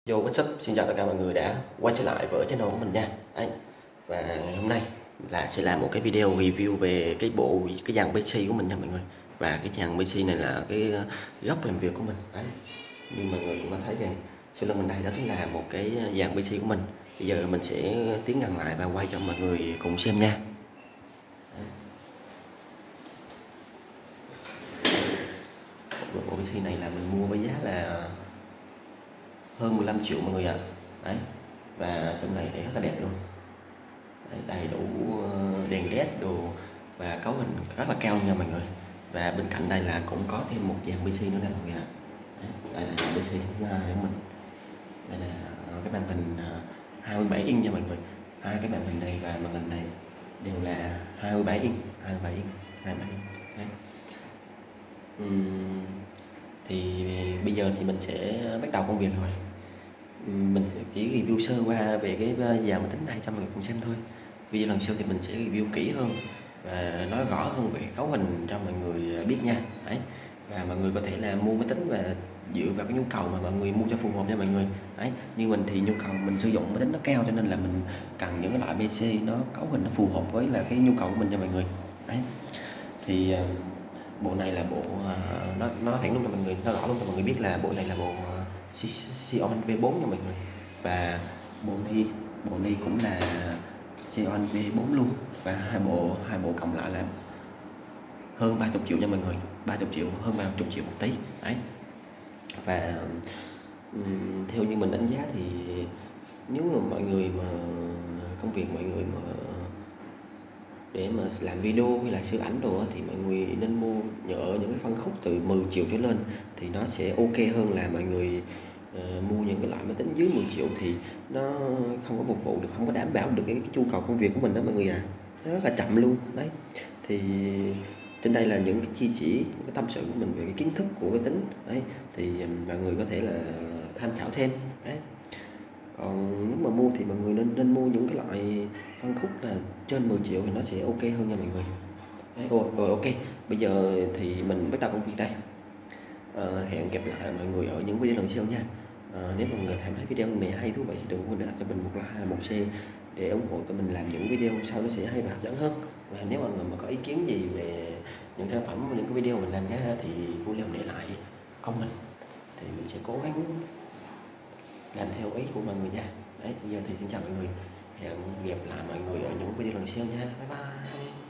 Yo, what's up? Xin chào tất cả mọi người đã quay trở lại với channel của mình nha. Đấy. Và ngày hôm nay sẽ làm một cái video review về cái dàn PC của mình nha mọi người. Và cái dàn PC này là cái góc làm việc của mình. Đấy. Như mọi người cũng đã thấy rằng sau lưng mình đây đó chính là một cái dàn PC của mình. Bây giờ mình sẽ tiến gần lại và quay cho mọi người cùng xem nha. Bộ PC này là mình mua với giá là hơn 15 triệu mọi người ạ. Đấy. Và trong này thì rất là đẹp luôn. Đấy, đầy đủ đèn led đồ và cấu hình rất là cao nha mọi người. Và bên cạnh đây là cũng có thêm một dàn PC nữa nè mọi người ạ. Đây là dàn PC thứ hai của mình. Đây là cái màn hình 27 inch nha mọi người. Hai cái màn hình này và màn hình này đều là 27 inch, 27 inch, 27 inch. Đấy. Thì bây giờ thì mình sẽ bắt đầu công việc rồi. Mình chỉ review sơ qua về cái dàn máy tính này cho mọi người cùng xem thôi. Video lần sau thì mình sẽ review kỹ hơn và nói rõ hơn về cấu hình cho mọi người biết nha. Đấy. Và mọi người có thể là mua máy tính và dựa vào cái nhu cầu mà mọi người mua cho phù hợp nha mọi người. Đấy. Như mình thì nhu cầu mình sử dụng máy tính nó cao cho nên là mình cần những cái loại PC nó cấu hình nó phù hợp với là cái nhu cầu của mình nha mọi người. Đấy. Thì bộ này là bộ nó thẳng luôn cho mọi người, nó rõ luôn cho mọi người biết là bộ này là bộ Xeon V4 nha mọi người. Và bộ này cũng là Xeon V4 luôn. Và hai bộ cộng lại là hơn 30 triệu nha mọi người, 30 triệu, hơn 30 triệu một tí. Đấy. Và theo như mình đánh giá thì nếu mà mọi người mà công việc mọi người mà để mà làm video hay là sửa ảnh đồ thì mọi người nên mua nhỡ những cái phân khúc từ 10 triệu trở lên thì nó sẽ ok hơn là mọi người mua những cái loại máy tính dưới 10 triệu thì nó không có phục vụ được, không có đảm bảo được cái nhu cầu công việc của mình đó mọi người à. Nó rất là chậm luôn. Đấy. Thì trên đây là những cái chia sẻ, những cái tâm sự của mình về cái kiến thức của máy tính. Đấy. Thì mọi người có thể là tham khảo thêm. Đấy. Còn nếu mà mua thì mọi người nên mua những cái loại phân khúc là trên 10 triệu thì nó sẽ ok hơn nha mọi người. Đấy, rồi ok, bây giờ thì mình bắt đầu công việc đây. Hẹn gặp lại mọi người ở những video lần sau nha. Nếu mọi người thấy video này hay thú vị thì đừng quên để đặt cho mình một like, một share để ủng hộ cho mình làm những video sau nó sẽ hay và hấp dẫn hơn. Và nếu mọi người mà có ý kiến gì về những sản phẩm, những cái video mình làm nha thì vui lòng để lại comment thì mình sẽ cố gắng làm theo ý của mọi người nha. Đấy, bây giờ thì xin chào mọi người, hẹn gặp lại mọi người ở những video lần sau nha. Bye bye.